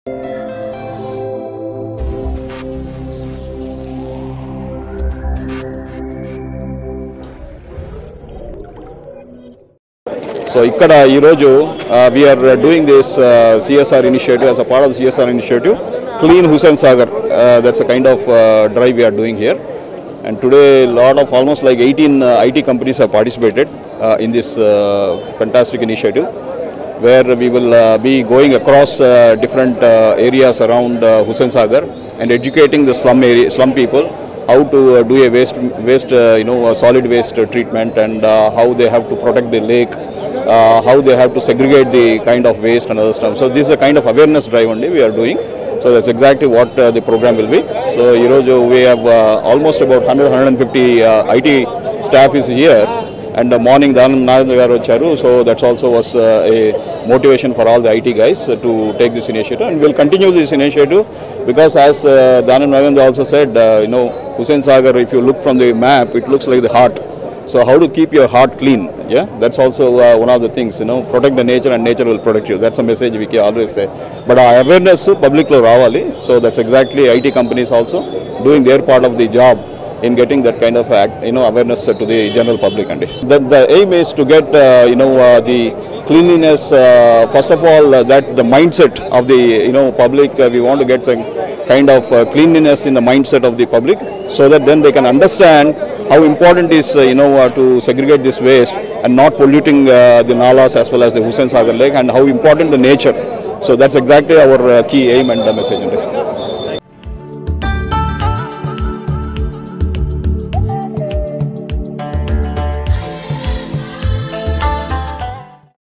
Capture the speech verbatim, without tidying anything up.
So, ikkada ee roju uh, we are doing this uh, C S R initiative as a part of the C S R initiative, Clean Hussain Sagar. Uh, that's a kind of uh, drive we are doing here. And today, a lot of almost like eighteen uh, I T companies have participated uh, in this uh, fantastic initiative, where we will uh, be going across uh, different uh, areas around uh, Hussain Sagar and educating the slum area, slum people how to uh, do a waste, waste uh, you know, solid waste uh, treatment, and uh, how they have to protect the lake. Uh, how they have to segregate the kind of waste and other stuff. So this is a kind of awareness drive only we are doing. So that's exactly what uh, the program will be. So Iroju, we have uh, almost about one hundred, one hundred fifty uh, I T staff is here, and the morning Danam Nayanagaru Charu. So that's also was uh, a motivation for all the I T guys uh, to take this initiative, and we'll continue this initiative because, as uh, Danam Nayanagaru also said, uh, you know, Hussain Sagar, if you look from the map, it looks like the heart. So how to keep your heart clean? Yeah, that's also uh, one of the things. You know, protect the nature, and nature will protect you. That's a message we can always say. But our awareness public lo ravali. So that's exactly I T companies also doing their part of the job in getting that kind of act, you know, awareness to the general public. And the, the aim is to get uh, you know uh, the cleanliness. Uh, first of all, uh, that the mindset of the you know public. Uh, we want to get some kind of uh, cleanliness in the mindset of the public, so that then they can understand how important is uh, you know uh, to segregate this waste and not polluting uh, the nalas as well as the Hussain Sagar Lake, and how important the nature. So that's exactly our uh, key aim and uh, message.